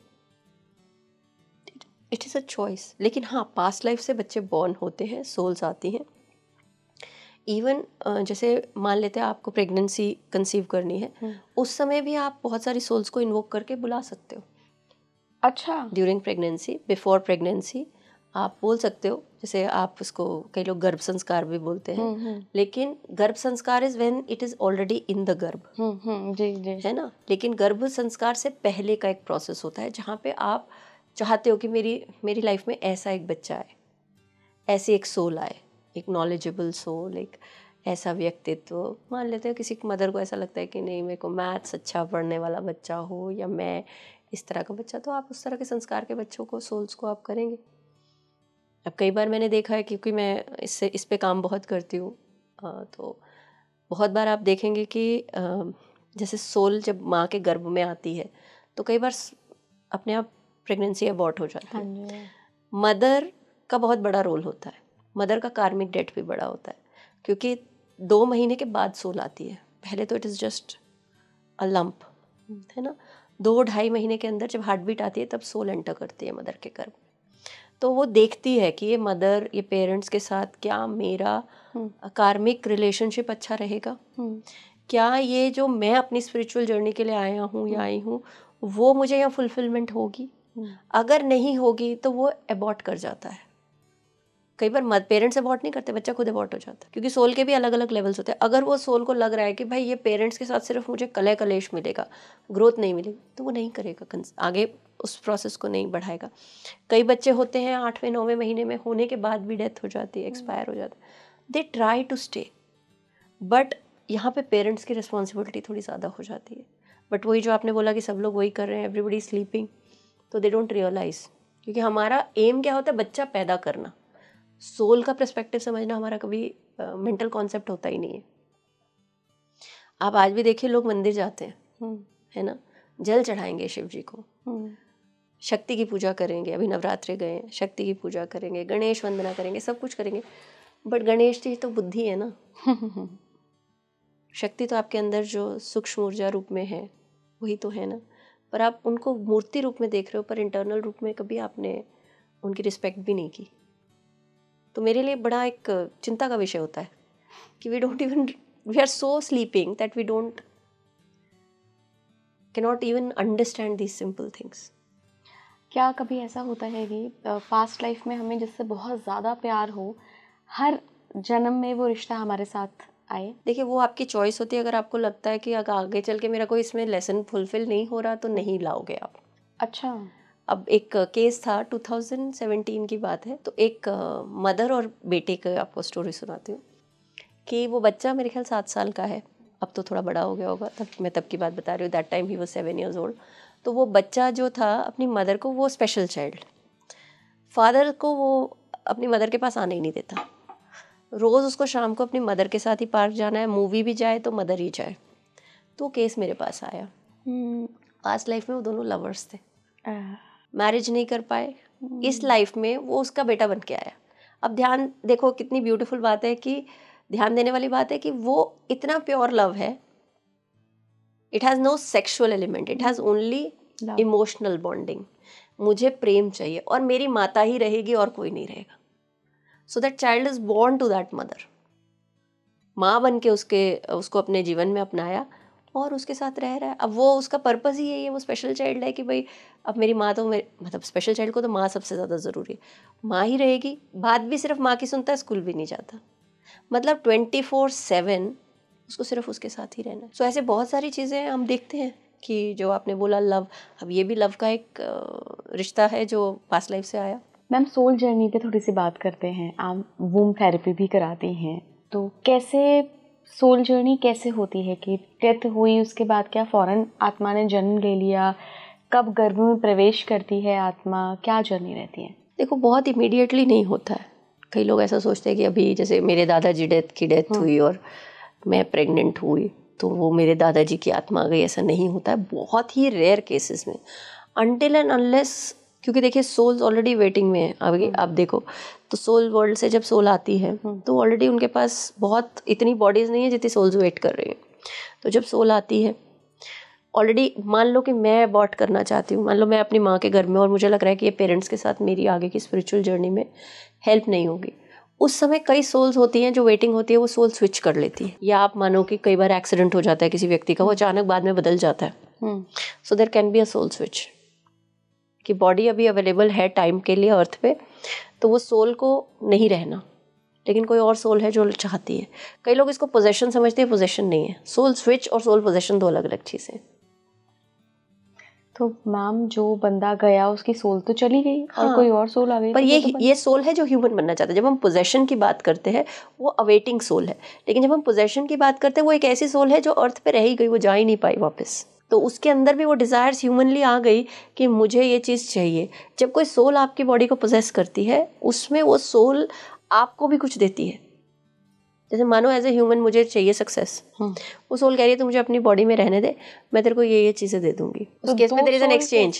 It is a choice. लेकिन हाँ, पास्ट लाइफ से बच्चे बॉर्न होते हैं, सोल्स आती हैं। इवन जैसे मान लेते हैं आपको प्रेगनेंसी कंसीव करनी है, उस समय भी आप बहुत सारी सोल्स को इन्वोक करके बुला सकते हो। अच्छा। ड्यूरिंग प्रेगनेंसी, बिफोर प्रेगनेंसी आप बोल सकते हो। जैसे आप उसको, कई लोग गर्भ संस्कार भी बोलते हैं, लेकिन गर्भ संस्कार is when it is already in the गर्भ। जी जी, है ना। लेकिन गर्भ संस्कार से पहले का एक प्रोसेस होता है जहाँ पे आप चाहते हो कि मेरी लाइफ में ऐसा एक बच्चा आए, ऐसी एक सोल आए, एक नॉलेजेबल सोल, एक ऐसा व्यक्तित्व। मान लेते हो किसी मदर को ऐसा लगता है कि नहीं, मेरे को मैथ्स अच्छा पढ़ने वाला बच्चा हो, या मैं इस तरह का बच्चा, तो आप उस तरह के संस्कार के बच्चों को, सोल्स को आप करेंगे। अब कई बार मैंने देखा है, क्योंकि मैं इस पे काम बहुत करती हूँ, तो बहुत बार आप देखेंगे कि जैसे सोल जब माँ के गर्भ में आती है तो कई बार अपने आप प्रेगनेंसी अबॉर्ट हो जाती है। मदर का बहुत बड़ा रोल होता है, मदर का कार्मिक डेट भी बड़ा होता है, क्योंकि 2 महीने के बाद सोल आती है। पहले तो it is just a lump, है ना। 2-2.5 महीने के अंदर जब हार्ट बीट आती है तब सोल एंटर करती है मदर के गर्भ। तो वो देखती है कि ये मदर, ये पेरेंट्स के साथ क्या मेरा कार्मिक रिलेशनशिप अच्छा रहेगा, क्या ये जो मैं अपनी स्पिरिचुअल जर्नी के लिए आया हूँ या आई हूँ वो मुझे यहाँ फुलफिलमेंट होगी। अगर नहीं होगी तो वो अबॉर्ट कर जाता है। कई बार पेरेंट्स अबॉर्ट नहीं करते, बच्चा खुद अबॉर्ट हो जाता है, क्योंकि सोल के भी अलग अलग लेवल्स होते हैं। अगर वो सोल को लग रहा है कि भाई ये पेरेंट्स के साथ सिर्फ मुझे कलह कलेश मिलेगा, ग्रोथ नहीं मिलेगी, तो वो नहीं करेगा, आगे उस प्रोसेस को नहीं बढ़ाएगा। कई बच्चे होते हैं 8वें-9वें महीने में होने के बाद भी डेथ हो जाती है, एक्सपायर हो जाता है। They try to stay, but यहाँ पे पेरेंट्स की रिस्पॉन्सिबिलिटी थोड़ी ज़्यादा हो जाती है। बट वही जो आपने बोला कि सब लोग वही कर रहे हैं, एवरीबडी स्लीपिंग, तो दे डोंट रियलाइज, क्योंकि हमारा एम क्या होता है, बच्चा पैदा करना। सोल का पर्सपेक्टिव समझना हमारा कभी मेंटल कॉन्सेप्ट होता ही नहीं है। आप आज भी देखिए, लोग मंदिर जाते हैं, है ना, जल चढ़ाएंगे शिव जी को, शक्ति की पूजा करेंगे, अभी नवरात्रे गए, शक्ति की पूजा करेंगे, गणेश वंदना करेंगे, सब कुछ करेंगे, बट गणेश जी तो बुद्धि है ना। शक्ति तो आपके अंदर जो सूक्ष्म ऊर्जा रूप में है वही तो है ना, पर आप उनको मूर्ति रूप में देख रहे हो, पर इंटरनल रूप में कभी आपने उनकी रिस्पेक्ट भी नहीं की। तो मेरे लिए बड़ा एक चिंता का विषय होता है कि we are so sleeping that we don't cannot even understand these simple things. क्या कभी ऐसा होता है कि पास्ट लाइफ में हमें जिससे बहुत ज़्यादा प्यार हो, हर जन्म में वो रिश्ता हमारे साथ आए? देखिए वो आपकी चॉइस होती है। अगर आपको लगता है कि अगर आगे चल के मेरा कोई इसमें लेसन फुलफिल नहीं हो रहा तो नहीं लाओगे आप। अच्छा। अब एक केस था 2017 की बात है, तो एक मदर और बेटे का आपको स्टोरी सुनाती हूँ कि वो बच्चा मेरे ख्याल 7 साल का है, अब तो थोड़ा बड़ा हो गया होगा, तब की बात बता रही हूँ। दैट टाइम ही वो 7 years old। तो वो बच्चा जो था अपनी मदर को, वो स्पेशल चाइल्ड, फादर को वो अपनी मदर के पास आने ही नहीं देता। रोज़ उसको शाम को अपनी मदर के साथ ही पार्क जाना है, मूवी भी जाए तो मदर ही जाए। तो केस मेरे पास आया। पास्ट लाइफ में वो दोनों लवर्स थे, मैरिज नहीं कर पाए। इस लाइफ में वो उसका बेटा बन के आया। अब ध्यान देखो, कितनी ब्यूटीफुल बात है, कि ध्यान देने वाली बात है कि वो इतना प्योर लव है। It has no sexual element, it has only emotional bonding. मुझे प्रेम चाहिए और मेरी माता ही रहेगी और कोई नहीं रहेगा। So that child is born to that mother. माँ बन के उसको अपने जीवन में अपनाया और उसके साथ रह रहा है। अब वो उसका पर्पस ही यही है, वो स्पेशल चाइल्ड है कि भाई अब मेरी माँ तो मतलब स्पेशल चाइल्ड को तो माँ सबसे ज़्यादा ज़रूरी है, माँ ही रहेगी। बात भी सिर्फ माँ की सुनता है, स्कूल भी नहीं जाता, मतलब 24/7 उसको सिर्फ उसके साथ ही रहना है। सो ऐसे बहुत सारी चीज़ें हम देखते हैं कि जो आपने बोला लव, अब ये भी लव का एक रिश्ता है जो पास्ट लाइफ से आया। मैम सोल जर्नी पे थोड़ी सी बात करते हैं। आप वूम थेरेपी भी कराती हैं, तो कैसे सोल जर्नी कैसे होती है कि डेथ हुई उसके बाद क्या फ़ौरन आत्मा ने जन्म ले लिया? कब गर्भ में प्रवेश करती है आत्मा? क्या जर्नी रहती है? देखो बहुत इमीडिएटली नहीं होता है। कई लोग ऐसा सोचते हैं कि अभी जैसे मेरे दादाजी की डेथ हुई और मैं प्रेग्नेंट हुई तो वो मेरे दादाजी की आत्मा आ गई, ऐसा नहीं होता है। बहुत ही रेयर केसेस में, अनटिल एंड अनलेस, क्योंकि देखिए सोल्स ऑलरेडी वेटिंग में है। अभी आप देखो तो सोल वर्ल्ड से जब सोल आती है तो ऑलरेडी उनके पास बहुत इतनी बॉडीज़ नहीं है जितनी सोल्स वेट कर रही हैं। तो जब सोल आती है ऑलरेडी, मान लो कि मैं अबॉर्ट करना चाहती हूँ, मान लो मैं अपनी माँ के घर में और मुझे लग रहा है कि ये पेरेंट्स के साथ मेरी आगे की स्पिरिचुअल जर्नी में हेल्प नहीं होगी, उस समय कई सोल्स होती हैं जो वेटिंग होती है, वो सोल स्विच कर लेती है। या आप मानो कि कई बार एक्सीडेंट हो जाता है किसी व्यक्ति का, वो अचानक बाद में बदल जाता है। So there can be a soul switch, कि बॉडी अभी अवेलेबल है टाइम के लिए अर्थ पे, तो वो सोल को नहीं रहना, लेकिन कोई और सोल है जो चाहती है। कई लोग इसको पोजेशन समझते हैं, पोजेशन नहीं है। सोल स्विच और सोल पोजेशन दो अलग अलग चीज़ें। तो मैम जो बंदा गया उसकी सोल तो चली गई और कोई और सोल आ गई, पर तो ये सोल है जो ह्यूमन बनना चाहता है। जब हम पोजेशन की बात करते हैं वो अवेटिंग सोल है, लेकिन जब हम पोजेशन की बात करते हैं वो एक ऐसी सोल है जो अर्थ पे रह ही गई, वो जा ही नहीं पाई वापस। तो उसके अंदर भी वो डिज़ायर्स ह्यूमनली आ गई कि मुझे ये चीज़ चाहिए। जब कोई सोल आपकी बॉडी को पोजेस करती है, उसमें वो सोल आपको भी कुछ देती है। जैसे मानो एज ए ह्यूमन मुझे चाहिए सक्सेस, वो सोल कह रही है तो मुझे अपनी बॉडी में रहने दे, मैं तेरे को ये चीज़ें दे दूंगी। उस केस में देयर इज एन एक्सचेंज।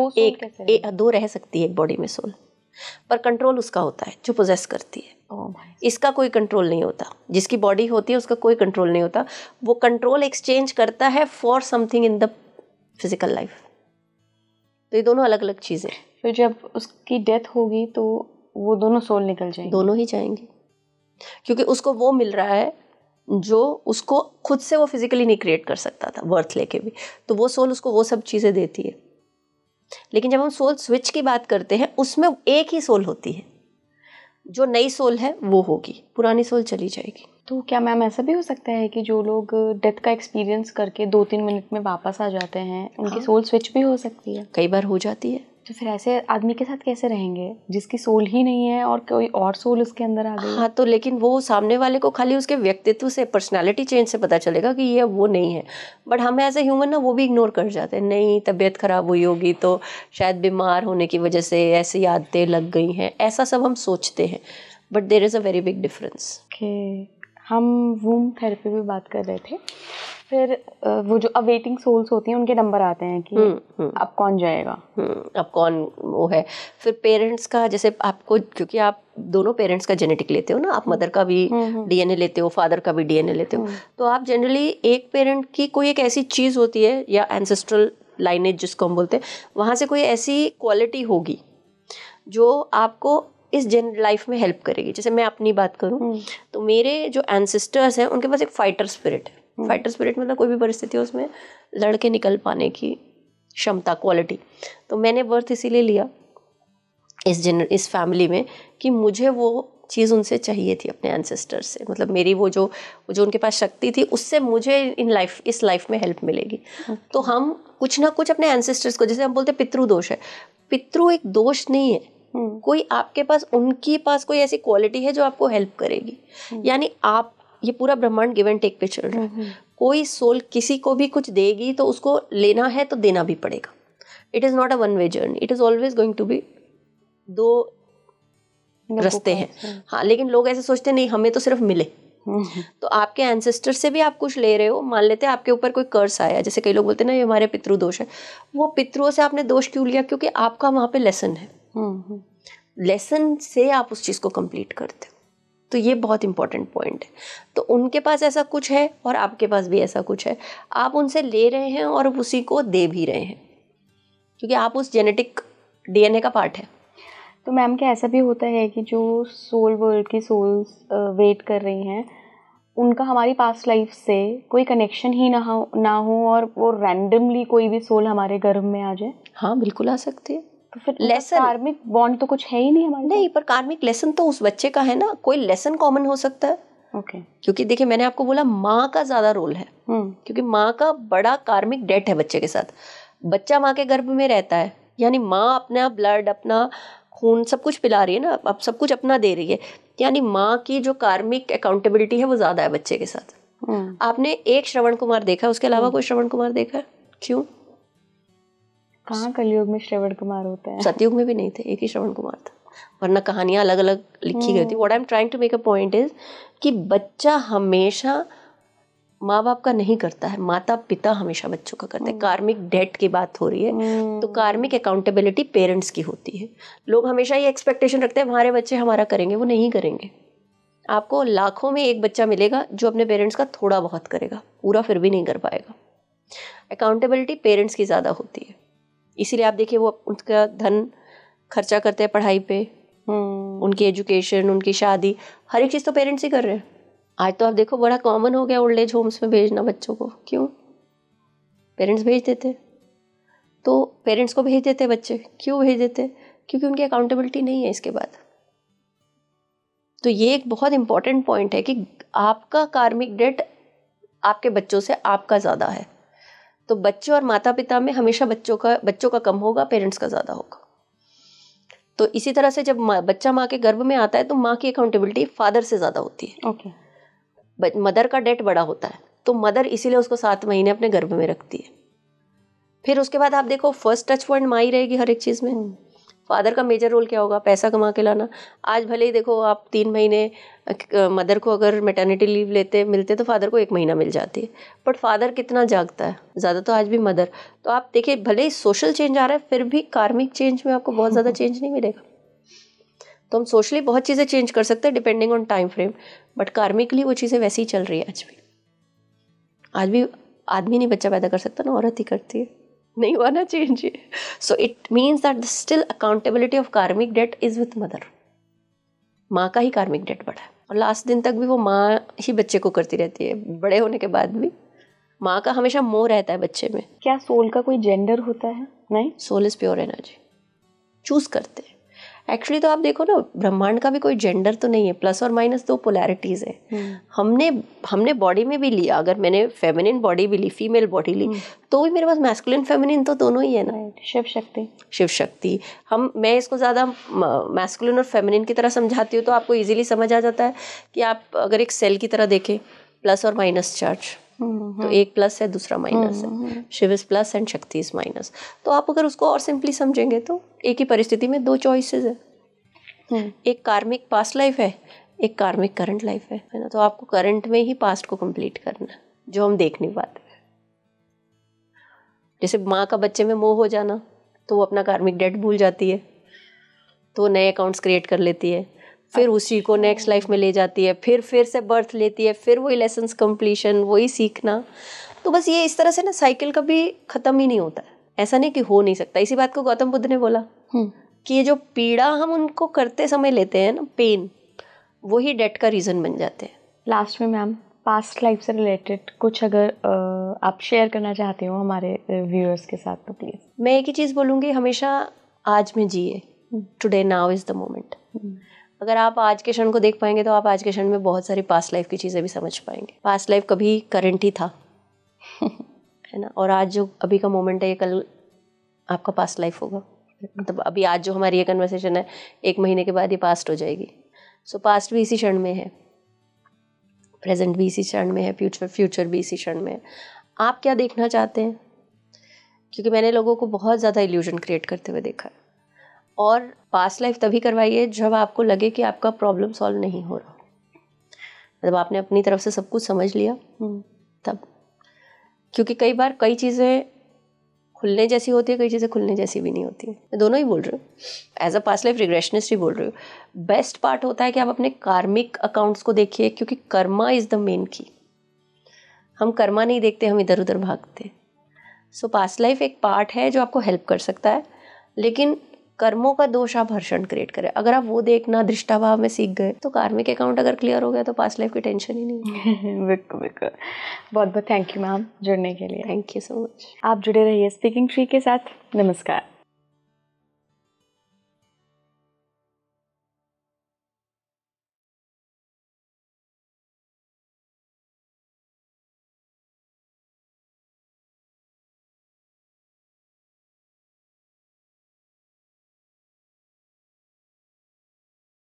दो रह सकती है एक बॉडी में सोल, पर कंट्रोल उसका होता है जो पोजेस करती है। इसका कोई कंट्रोल नहीं होता। जिसकी बॉडी होती है उसका कोई कंट्रोल नहीं होता। वो कंट्रोल एक्सचेंज करता है for something in the physical life. तो ये दोनों अलग अलग चीज़ें। फिर जब उसकी डेथ होगी तो वो दोनों सोल निकल जाएंगे? दोनों ही जाएंगे, क्योंकि उसको वो मिल रहा है जो उसको खुद से वो फिजिकली नहीं क्रिएट कर सकता था बर्थ लेके भी, तो वो सोल उसको वो सब चीज़ें देती है। लेकिन जब हम सोल स्विच की बात करते हैं उसमें एक ही सोल होती है, जो नई सोल है वो होगी, पुरानी सोल चली जाएगी। तो क्या मैम ऐसा भी हो सकता है कि जो लोग डेथ का एक्सपीरियंस करके 2-3 मिनट में वापस आ जाते हैं, उनकी सोल स्विच भी हो सकती है? कई बार हो जाती है। तो फिर ऐसे आदमी के साथ कैसे रहेंगे जिसकी सोल ही नहीं है और कोई और सोल उसके अंदर आ गई? हाँ, तो लेकिन वो सामने वाले को खाली उसके व्यक्तित्व से, पर्सनालिटी चेंज से पता चलेगा कि ये वो नहीं है। बट हम एज ए ह्यूमन ना वो भी इग्नोर कर जाते हैं। नहीं, तबीयत खराब हुई होगी तो शायद बीमार होने की वजह से ऐसी आदतें लग गई हैं, ऐसा सब हम सोचते हैं। But there is a very big difference. हम वूम थेरेपी भी बात कर रहे थे। फिर वो जो अवेटिंग सोल्स होती हैं उनके नंबर आते हैं कि अब कौन जाएगा, अब कौन वो है। फिर पेरेंट्स का, जैसे आपको, क्योंकि आप दोनों पेरेंट्स का जेनेटिक लेते हो ना, आप मदर का भी डीएनए लेते हो, फादर का भी डीएनए लेते हो, तो आप जनरली एक पेरेंट की कोई एक ऐसी चीज़ होती है, या एंसेस्ट्रल लाइनेज जिसको हम बोलते हैं, वहाँ से कोई ऐसी क्वालिटी होगी जो आपको इस लाइफ में हेल्प करेगी। जैसे मैं अपनी बात करूं तो मेरे जो एंसेस्टर्स हैं उनके पास एक फाइटर स्पिरिट है। फाइटर स्पिरिट मतलब कोई भी परिस्थिति हो उसमें लड़ के निकल पाने की क्षमता, क्वालिटी। तो मैंने बर्थ इसीलिए लिया इस फैमिली में कि मुझे वो चीज़ उनसे चाहिए थी, अपने एंसेस्टर्स से। मतलब मेरी वो जो उनके पास शक्ति थी उससे मुझे इस लाइफ में हेल्प मिलेगी। तो हम कुछ ना कुछ अपने एंसेस्टर्स को, जैसे हम बोलते हैं पितृ दोष है, पितृ एक दोष नहीं है, कोई आपके पास, उनके पास कोई ऐसी क्वालिटी है जो आपको हेल्प करेगी। यानी आप, ये पूरा ब्रह्मांड गिव एंड टेक पे चल रहा है। कोई सोल किसी को भी कुछ देगी तो उसको लेना है तो देना भी पड़ेगा। It is not a one way journey, it is always going to be, दो रास्ते हैं। हाँ, लेकिन लोग ऐसे सोचते नहीं हमें तो सिर्फ मिले। तो आपके एंसेस्टर से भी आप कुछ ले रहे हो, मान लेते हैं आपके ऊपर कोई कर्स आया, जैसे कई लोग बोलते हैं ना ये हमारे पितृ दोष है, वो पितरों से आपने दोष क्यों लिया? क्योंकि आपका वहाँ पे लेसन है, लेसन से आप उस चीज़ को कंप्लीट करते हो। तो ये बहुत इंपॉर्टेंट पॉइंट है। तो उनके पास ऐसा कुछ है और आपके पास भी ऐसा कुछ है, आप उनसे ले रहे हैं और उसी को दे भी रहे हैं, क्योंकि आप उस जेनेटिक DNA का पार्ट है। तो मैम क्या ऐसा भी होता है कि जो सोल वर्ल्ड की सोल्स वेट कर रही हैं, उनका हमारी पास्ट लाइफ से कोई कनेक्शन ही ना हो और वो रैंडमली कोई भी सोल हमारे गर्भ में आ जाए? हाँ, बिल्कुल आ सकती है। तो फिर लेसन, कार्मिक बॉन्ड तो कुछ है ही नहीं हमारे? नहीं, पर कार्मिक लेसन तो उस बच्चे का है ना, कोई लेसन कॉमन हो सकता है। ओके। क्योंकि देखिए मैंने आपको बोला माँ का ज्यादा रोल है, क्योंकि माँ का बड़ा कार्मिक डेट है बच्चे के साथ। बच्चा माँ के गर्भ में रहता है, यानी माँ अपना ब्लड, अपना खून सब कुछ पिला रही है ना, अब सब कुछ अपना दे रही है, यानी माँ की जो कार्मिक अकाउंटेबिलिटी है वो ज्यादा है बच्चे के साथ। आपने एक श्रवण कुमार देखा, उसके अलावा कोई श्रवण कुमार देखा है? क्यों? कहाँ कलयुग में श्रवण कुमार होता है? सतयुग में भी नहीं थे, एक ही श्रवण कुमार था, वरना कहानियां अलग अलग लिखी गई थी। What I am trying to make a point is कि बच्चा हमेशा माँ बाप का नहीं करता है, माता पिता हमेशा बच्चों का करते हैं। कार्मिक डेट की बात हो रही है, तो कार्मिक अकाउंटेबिलिटी पेरेंट्स की होती है। लोग हमेशा ये एक्सपेक्टेशन रखते हैं हमारे बच्चे हमारा करेंगे, वो नहीं करेंगे। आपको लाखों में एक बच्चा मिलेगा जो अपने पेरेंट्स का थोड़ा बहुत करेगा, पूरा फिर भी नहीं कर पाएगा। अकाउंटेबिलिटी पेरेंट्स की ज़्यादा होती है, इसीलिए आप देखिए वो उनका धन खर्चा करते हैं पढ़ाई पे, उनकी एजुकेशन, उनकी शादी, हर एक चीज़ तो पेरेंट्स ही कर रहे हैं। आज तो आप देखो बड़ा कॉमन हो गया ओल्ड एज होम्स में भेजना बच्चों को। क्यों? पेरेंट्स भेज देते, तो पेरेंट्स को भेज देते बच्चे। क्यों भेज देते? क्योंकि उनकी अकाउंटेबिलिटी नहीं है इसके बाद। तो ये एक बहुत इंपॉर्टेंट पॉइंट है कि आपका कार्मिक डेट आपके बच्चों से आपका ज़्यादा है। तो बच्चों और माता पिता में हमेशा बच्चों का कम होगा, पेरेंट्स का ज़्यादा होगा। तो इसी तरह से जब बच्चा माँ के गर्भ में आता है तो माँ की अकाउंटेबिलिटी फादर से ज़्यादा होती है। ओके। मदर का डेट बड़ा होता है, तो मदर इसीलिए उसको 7 महीने अपने गर्भ में रखती है। फिर उसके बाद आप देखो फर्स्ट टच पॉइंट माँ ही रहेगी हर एक चीज़ में। फादर का मेजर रोल क्या होगा? पैसा कमा के लाना। आज भले ही देखो आप 3 महीने मदर को अगर मैटरनिटी लीव मिलते तो फादर को 1 महीना मिल जाती है, बट फादर कितना जागता है? ज़्यादा तो आज भी मदर। तो आप देखिए भले ही सोशल चेंज आ रहा है, फिर भी कार्मिक चेंज में आपको बहुत ज़्यादा चेंज नहीं मिलेगा। तो हम सोशली बहुत चीज़ें चेंज कर सकते हैं depending on time frame, but karmically वो चीज़ें वैसी ही चल रही है आज भी आदमी नहीं बच्चा पैदा कर सकता ना, औरत ही करती है। नहीं हुआ ना चेंज ये। So it means that still accountability of karmic debt is with mother. माँ का ही कार्मिक डेट बड़ा है और लास्ट दिन तक भी वो माँ ही बच्चे को करती रहती है। बड़े होने के बाद भी माँ का हमेशा मोह रहता है बच्चे में। क्या सोल का कोई जेंडर होता है? नहीं, soul is pure energy, choose करते हैं। एक्चुअली तो आप देखो ना, ब्रह्मांड का भी कोई जेंडर तो नहीं है, प्लस और माइनस 2 पोलैरिटीज है। हमने बॉडी में भी लिया, अगर मैंने फेमिनिन बॉडी भी ली, फीमेल बॉडी ली, तो भी मेरे पास मैस्कुलिन फेमिनिन तो दोनों ही है ना। शिव शक्ति मैं इसको ज़्यादा मैस्कुलिन और फेमिनिन की तरह समझाती हूँ, तो आपको इजीली समझ आ जाता है कि आप अगर एक सेल की तरह देखें, प्लस और माइनस चार्ज, तो एक प्लस है दूसरा माइनस है। Shiva is plus and Shakti is minus. तो आप अगर उसको और सिंपली समझेंगे तो एक ही परिस्थिति में 2 चॉइसेस है। एक कार्मिक पास्ट लाइफ है, एक कार्मिक करंट लाइफ है ना। तो आपको करंट में ही पास्ट को कंप्लीट करना है, जो हम देख नहीं पाते। जैसे माँ का बच्चे में मोह हो जाना, तो वो अपना कार्मिक डेट भूल जाती है, तो नए अकाउंट्स क्रिएट कर लेती है, फिर उसी को नेक्स्ट लाइफ में ले जाती है, फिर से बर्थ लेती है, फिर वही लेसन्स कंप्लीशन, वही सीखना। तो बस ये इस तरह से ना साइकिल कभी ख़त्म ही नहीं होता है। ऐसा नहीं कि हो नहीं सकता। इसी बात को गौतम बुद्ध ने बोला कि ये जो पीड़ा हम उनको करते समय लेते हैं ना, पेन, वही डेट का रीज़न बन जाते हैं। लास्ट में मैम पास्ट लाइफ से रिलेटेड कुछ अगर आप शेयर करना चाहते हो हमारे व्यूअर्स के साथ तो प्लीज़। मैं एक ही चीज़ बोलूँगी, हमेशा आज में जिए, today now is the moment. अगर आप आज के क्षण को देख पाएंगे तो आप आज के क्षण में बहुत सारी पास्ट लाइफ की चीज़ें भी समझ पाएंगे। पास्ट लाइफ कभी करंट ही था है ना, और आज जो अभी का मोमेंट है ये कल आपका पास्ट लाइफ होगा। मतलब अभी आज जो हमारी ये कन्वर्सेशन है 1 महीने के बाद ये पास्ट हो जाएगी। सो पास्ट भी इसी क्षण में है, प्रेजेंट भी इसी क्षण में है, फ्यूचर भी इसी क्षण में है। आप क्या देखना चाहते हैं? क्योंकि मैंने लोगों को बहुत ज़्यादा इल्यूजन क्रिएट करते हुए देखा है। और पास्ट लाइफ तभी करवाइए जब आपको लगे कि आपका प्रॉब्लम सॉल्व नहीं हो रहा, मतलब आपने अपनी तरफ से सब कुछ समझ लिया तब। क्योंकि कई बार कई चीज़ें खुलने जैसी होती है, कई चीज़ें खुलने जैसी भी नहीं होती है। मैं दोनों ही बोल रही हूँ, as a past life regressionist ही बोल रही हूँ। बेस्ट पार्ट होता है कि आप अपने कार्मिक अकाउंट्स को देखिए, क्योंकि कर्मा इज़ द मेन की। हम कर्मा नहीं देखते, हम इधर उधर भागते। सो पास्ट लाइफ एक पार्ट है जो आपको हेल्प कर सकता है, लेकिन कर्मों का दोष आप हर्षण क्रिएट करें। अगर आप वो देखना दृष्टाभाव में सीख गए तो कार्मिक अकाउंट अगर क्लियर हो गया तो पास्ट लाइफ की टेंशन ही नहीं। बिल्कुल बिल्कुल। बहुत बहुत थैंक यू मैम जुड़ने के लिए। Thank you so much. आप जुड़े रहिए स्पीकिंग ट्री के साथ। नमस्कार।